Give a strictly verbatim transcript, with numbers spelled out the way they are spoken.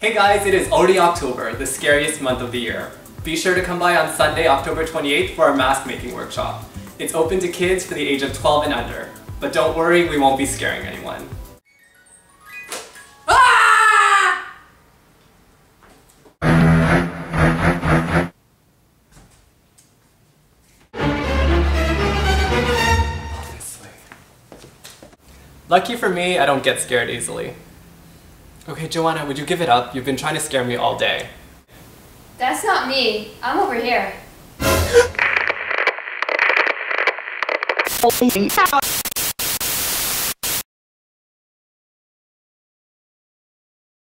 Hey guys, it is already October, the scariest month of the year. Be sure to come by on Sunday, October twenty-eighth for our mask making workshop. It's open to kids for the age of twelve and under. But don't worry, we won't be scaring anyone. Ah! Obviously. Lucky for me, I don't get scared easily. Okay, Joanna, would you give it up? You've been trying to scare me all day. That's not me. I'm over here.